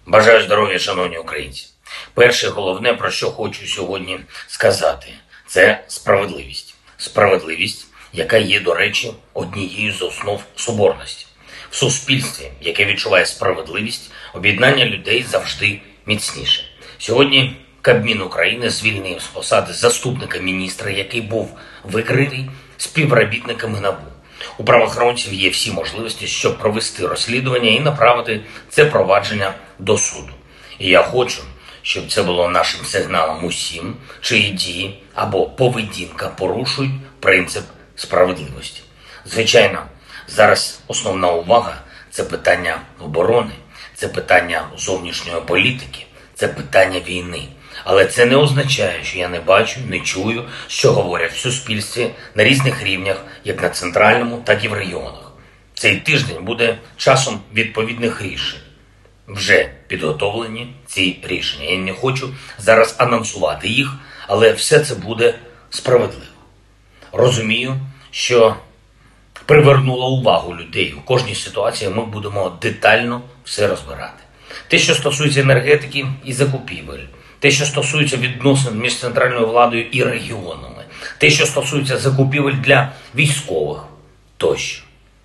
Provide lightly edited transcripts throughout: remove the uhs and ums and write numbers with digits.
Бажаю здоров'я, шановні українці. Перше, головне, про що хочу сьогодні сказати, це справедливість. Справедливість, яка є, до речі, однією з основ соборності. В суспільстві, яке відчуває справедливість, об'єднання людей завжди міцніше. Сьогодні Кабмін України звільнив з посади заступника міністра, який був викритий співробітниками НАБУ. У правоохоронців є всі можливості, щоб провести розслідування і направити це провадження до суду. І я хочу, щоб це було нашим сигналом усім, чиї дії або поведінка порушують принцип справедливості. Звичайно, зараз основна увага – це питання оборони, це питання зовнішньої політики, це питання війни. Але це не означає, що я не бачу, не чую, що говорять в суспільстві на різних рівнях, як на центральному, так і в регіонах. Цей тиждень буде часом відповідних рішень. Вже підготовлені ці рішення. Я не хочу зараз анонсувати їх, але все це буде справедливо. Розумію, що привернуло увагу людей. У кожній ситуації ми будемо детально все розбирати. Те, що стосується енергетики і закупівель, те, що стосується відносин між центральною владою і регіонами, те, що стосується закупівель для військових тощо.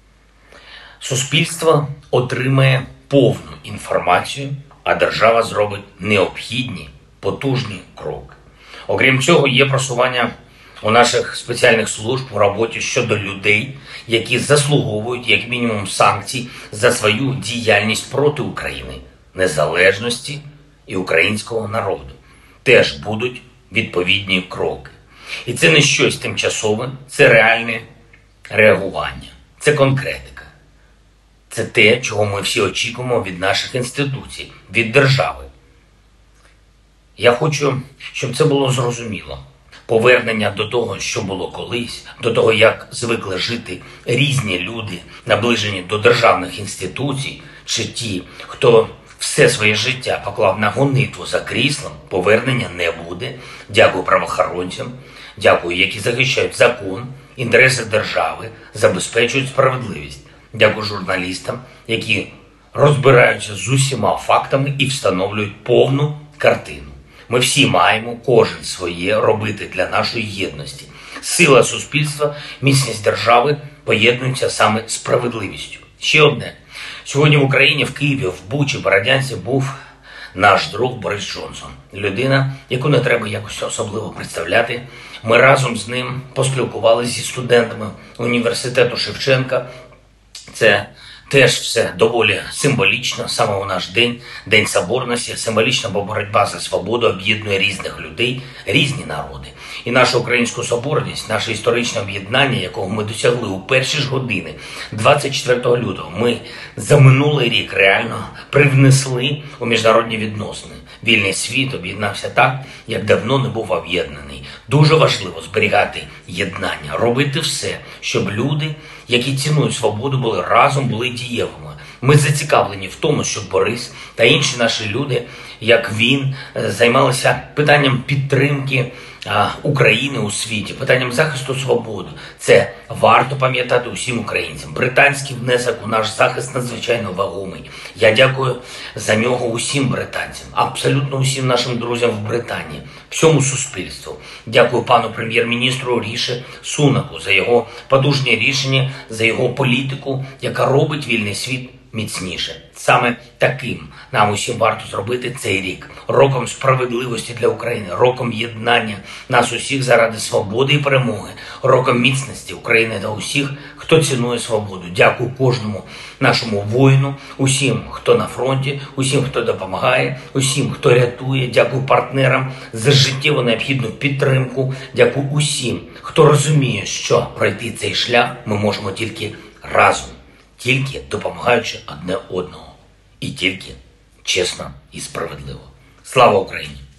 Суспільство отримає повну інформацію, а держава зробить необхідні, потужні кроки. Окрім цього, є просування у наших спеціальних служб в роботі щодо людей, які заслуговують як мінімум санкцій за свою діяльність проти України, незалежності і українського народу. Теж будуть відповідні кроки. І це не щось тимчасове, це реальне реагування, це конкретика. Це те, чого ми всі очікуємо від наших інституцій, від держави. Я хочу, щоб це було зрозуміло. Повернення до того, що було колись, до того, як звикли жити різні люди, наближені до державних інституцій, чи ті, хто все своє життя поклав на гонитву за кріслом, повернення не буде. Дякую правоохоронцям, дякую, які захищають закон, інтереси держави, забезпечують справедливість. Дякую журналістам, які розбираються з усіма фактами і встановлюють повну картину. Ми всі маємо, кожен своє, робити для нашої єдності. Сила суспільства, міцність держави поєднуються саме справедливістю. Ще одне. Сьогодні в Україні, в Києві, в Бучі, Бородянці був наш друг Борис Джонсон. Людина, яку не треба якось особливо представляти. Ми разом з ним поспілкувалися зі студентами університету Шевченка. Це теж все доволі символічно, саме у наш день, День Соборності, символічно, бо боротьба за свободу об'єднує різних людей, різні народи. І наша українська соборність, наше історичне об'єднання, якого ми досягли у перші ж години 24 лютого, ми за минулий рік реально привнесли у міжнародні відносини. Вільний світ об'єднався так, як давно не був об'єднаний. Дуже важливо зберігати єднання, робити все, щоб люди, які цінують свободу, були разом, були дієвими. Ми зацікавлені в тому, щоб Борис та інші наші люди, як він, займалися питанням підтримки України у світі, питанням захисту свободи. Це варто пам'ятати усім українцям. Британський внесок у наш захист надзвичайно вагомий. Я дякую за нього усім британцям, абсолютно усім нашим друзям в Британії, всьому суспільству. Дякую пану прем'єр-міністру Ріші Сунаку за його потужні рішення, за його політику, яка робить вільний світ міцніше. Саме таким нам усім варто зробити цей рік. Роком справедливості для України, роком єднання нас усіх заради свободи і перемоги, роком міцності України та усіх, хто цінує свободу. Дякую кожному нашому воїну, усім, хто на фронті, усім, хто допомагає, усім, хто рятує. Дякую партнерам за життєво необхідну підтримку. Дякую усім, хто розуміє, що пройти цей шлях ми можемо тільки разом. Тільки допомагаючи одне одного. І тільки чесно і справедливо. Слава Україні!